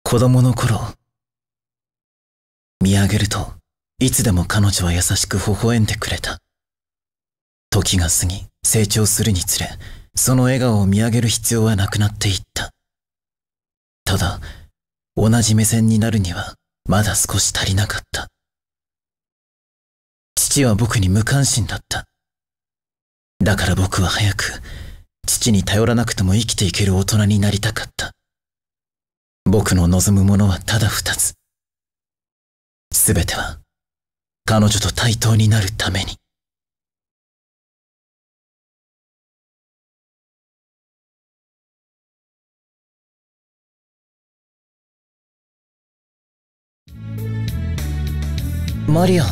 子供の頃、見上げるといつでも彼女は優しく微笑んでくれた。時が過ぎ成長するにつれ、その笑顔を見上げる必要はなくなっていった。ただ、同じ目線になるにはまだ少し足りなかった。父は僕に無関心だった。だから僕は早く父に頼らなくても生きていける大人になりたかった。僕の望むものはただ二つ。すべては彼女と対等になるために。マリアン。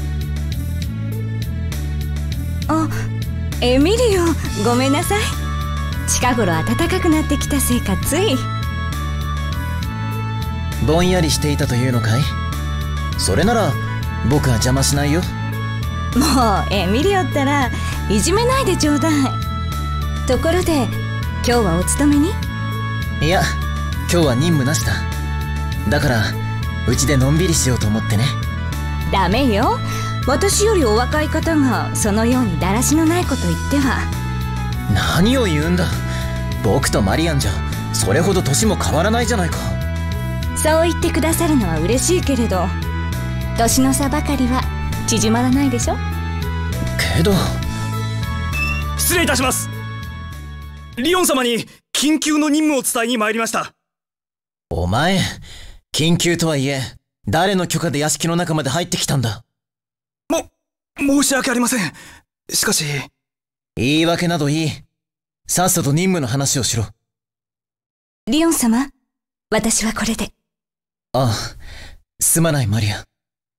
あ、エミリオ、ごめんなさい。近頃暖かくなってきたせいかつい。 ぼんやりしていたというのかい？それなら僕は邪魔しないよ。 もうエミリオったらいじめないでちょうだい。ところで今日はお勤めに？ いや、今日は任務なしだ。だからうちでのんびりしようと思ってね。 ダメよ。私よりお若い方がそのようにだらしのないこと言っては。 何を言うんだ。僕とマリアンじゃそれほど年も変わらないじゃないか。 そう言ってくださるのは嬉しいけれど、年の差ばかりは縮まらないでしょ。 けど。 失礼いたします。リオン様に緊急の任務を伝えに参りました。 お前、緊急とはいえ誰の許可で屋敷の中まで入ってきたんだ？ 申し訳ありません。しかし。 言い訳などいい。さっさと任務の話をしろ。 リオン様、私はこれで。 ああ、すまないマリア。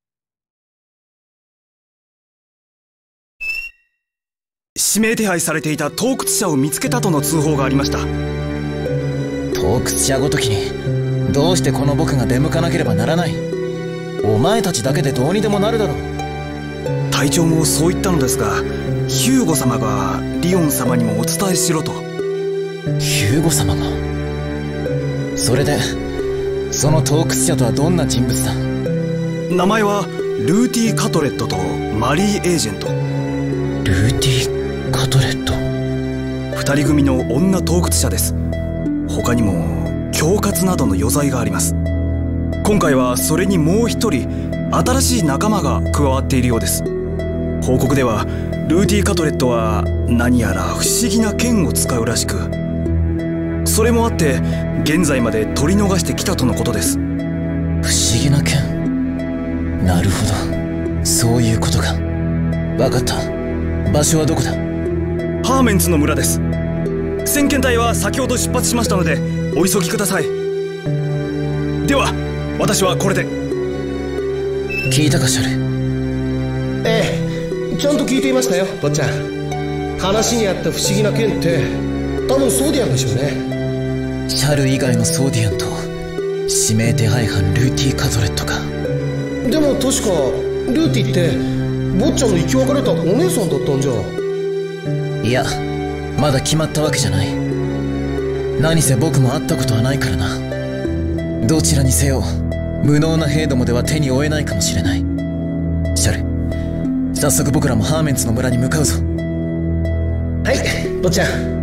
指名手配されていた盗掘者を見つけたとの通報がありました。 盗掘者ごときにどうしてこの僕が出向かなければならない？お前たちだけでどうにでもなるだろう。 隊長もそう言ったのですが、ヒューゴ様がリオン様にもお伝えしろと。 ヒューゴ様が？それでその盗掘者とはどんな人物だ？ 名前はルーティー・カトレットとマリー・エージェント。 ルーティー・カトレット。 二人組の女盗掘者です。他にも恐喝などの余罪があります。今回はそれにもう一人新しい仲間が加わっているようです。報告ではルーティー・カトレットは何やら不思議な剣を使うらしく、それもあって現在まで取り逃してきたとのことです。 不思議な剣。なるほど、そういうことか。分かった。場所はどこだ？ ハーメンツの村です。先遣隊は先ほど出発しましたのでお急ぎください。では私はこれで。 聞いたかシャル？ ええ、ちゃんと聞いていましたよ、坊ちゃん。話にあった不思議な剣って多分ソーディアンでしょうね。 シャル以外のソーディアンと指名手配犯ルーティー・カトレットか。 でも確かルーティって坊ちゃんの生き別れたお姉さんだったんじゃ。 いや、まだ決まったわけじゃない。何せ僕も会ったことはないからな。どちらにせよ無能な兵どもでは手に負えないかもしれない。シャル、早速僕らもハーメンツの村に向かうぞ。 はい、坊ちゃん。